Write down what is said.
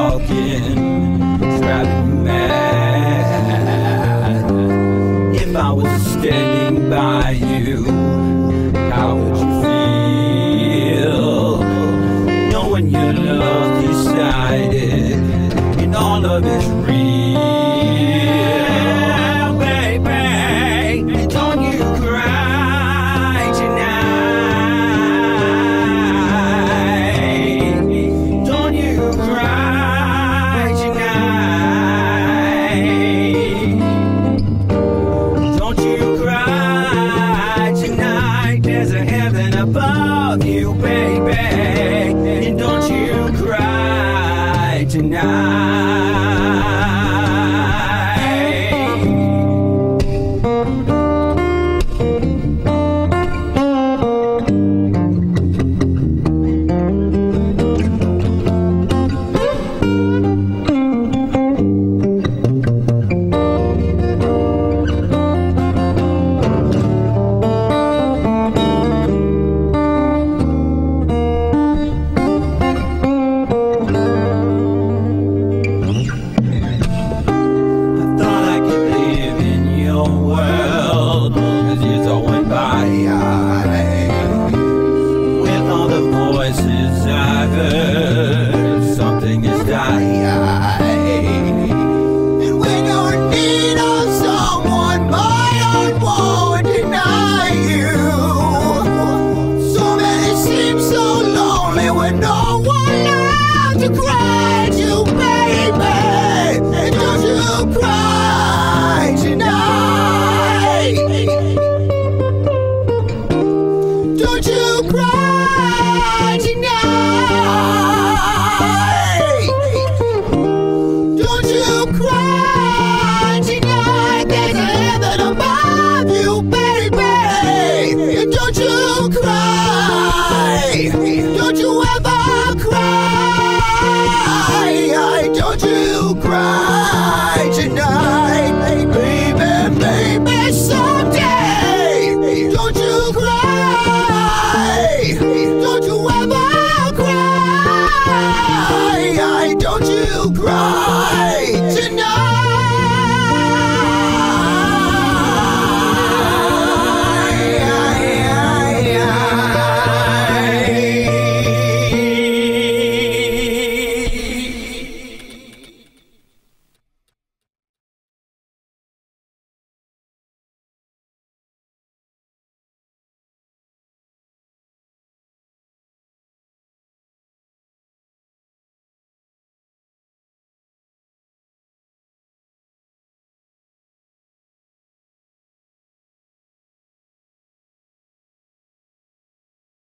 talking, it's driving you mad. If I was standing by you, how would you feel? Knowing your love decided and all of it's real. Baby, don't you cry tonight. Don't you cry tonight. Don't you cry tonight. There's a heaven above you, baby. And don't you cry tonight. World, as years all went by, with all the voices I've heard, something is dying. And when you're in need of someone, my heart won't deny you. So many seem so lonely with no one left to cry to, baby. And don't you cry tonight. Don't you cry tonight. Don't you cry tonight. There's a heaven above you, baby. And don't you cry. Don't you ever cry. Don't you cry tonight, baby, baby, someday. Don't you cry. Don't you ever cry. Don't you cry.